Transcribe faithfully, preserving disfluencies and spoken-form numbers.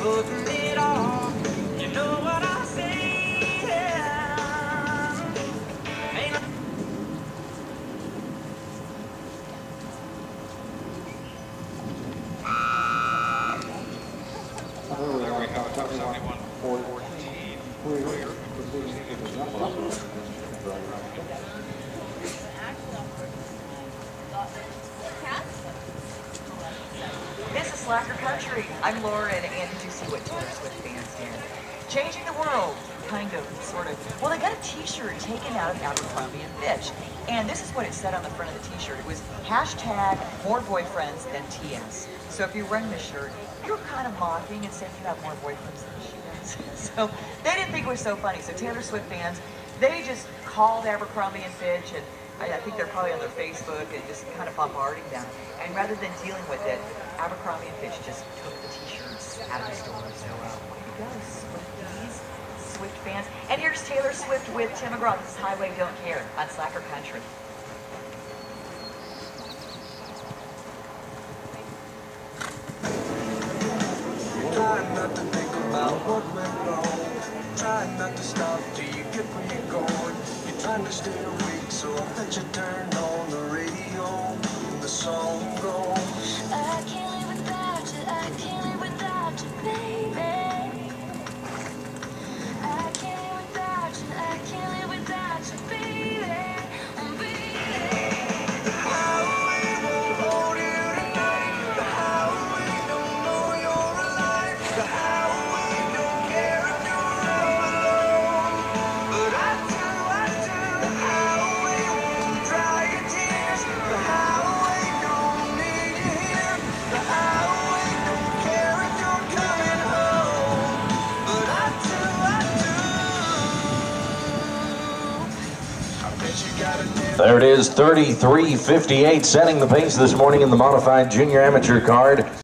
putting it on. You know what I say? Ain't no There we have seventy-one fourteen. This is Slacker Country. I'm Laura, and did you see what Taylor Swift fans did? Changing the world, kind of, sort of. Well, they got a t-shirt taken out of Abercrombie and Fitch, and this is what it said on the front of the t-shirt. It was hashtag more boyfriends than T S. So if you're wearing this shirt, you're kind of mocking and saying you have more boyfriends than she does. So they didn't think it was so funny. So Taylor Swift fans, they just called Abercrombie and Fitch, and I, I think they're probably on their Facebook and just kind of bombarding them. And rather than dealing with it, Abercrombie and Fitch just took the t-shirts out of the store. So uh, way to go, Swifties, Swift fans. And here's Taylor Swift with Tim McGraw. This is Highway Don't Care on Slacker Country. Try not to think about what went wrong. Try not to stop till you get where you're going. You're trying to stay awake, so I bet you turn on the radio and the song goes. I can't live without you, I can't live without you, baby. I can't live without you, I can't live without you, baby. Oh, baby. The highway won't hold you tonight. The highway don't know you're alive. The highway don't care if you're all alone. But I do, I do. The highway won't dry your tears. The highway don't need you here. The highway don't care if you're coming home. But I do, I do. I bet you got a new There it is, thirty-three fifty-eight, setting the pace this morning in the modified junior amateur card.